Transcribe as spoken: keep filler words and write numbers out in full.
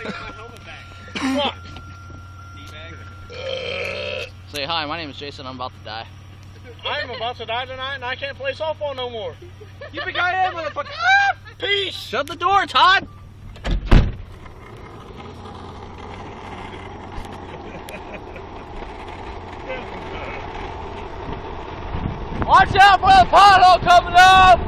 Fuck. Say hi, my name is Jason, I'm about to die. I'm about to die tonight and I can't play softball no more. You think I am, motherfucker? Ah! Peace! Shut the door, Todd! Watch out for the pothole coming up!